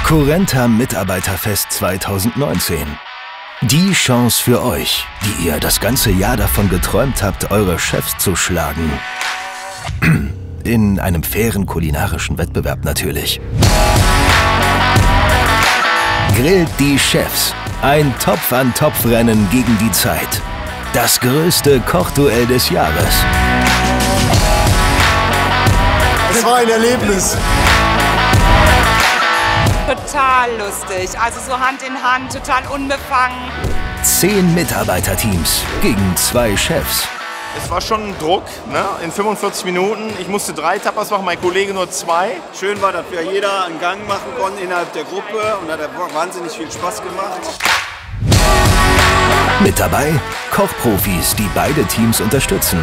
Currenta Mitarbeiterfest 2019. Die Chance für euch, die ihr das ganze Jahr davon geträumt habt, eure Chefs zu schlagen. In einem fairen kulinarischen Wettbewerb natürlich. Grillt die Chefs. Ein Topf-an-Topf-Rennen gegen die Zeit. Das größte Kochduell des Jahres. Es war ein Erlebnis. Total lustig, also so Hand in Hand, total unbefangen. 10 Mitarbeiterteams gegen 2 Chefs. Es war schon ein Druck, ne? In 45 Minuten. Ich musste 3 Tapas machen, mein Kollege nur 2. Schön war, dass wir jeder einen Gang machen konnten innerhalb der Gruppe und hat wahnsinnig viel Spaß gemacht. Mit dabei Kochprofis, die beide Teams unterstützen.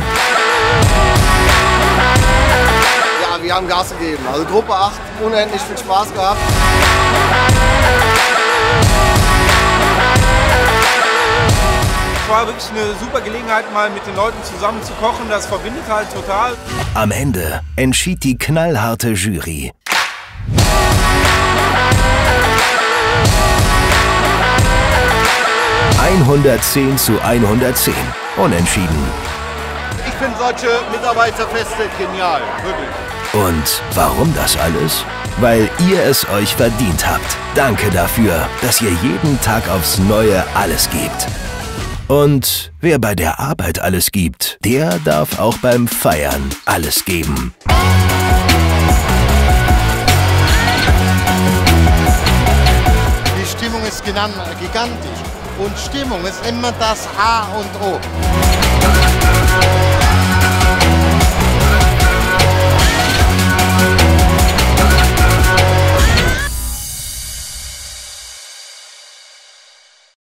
Ja, wir haben Gas gegeben. Also Gruppe 8, unendlich viel Spaß gehabt. Es war wirklich eine super Gelegenheit, mal mit den Leuten zusammen zu kochen. Das verbindet halt total. Am Ende entschied die knallharte Jury. (110:110). Unentschieden. Ich finde solche Mitarbeiterfeste genial, wirklich. Und warum das alles? Weil ihr es euch verdient habt. Danke dafür, dass ihr jeden Tag aufs Neue alles gebt. Und wer bei der Arbeit alles gibt, der darf auch beim Feiern alles geben. Die Stimmung ist gigantisch. Und Stimmung ist immer das A und O.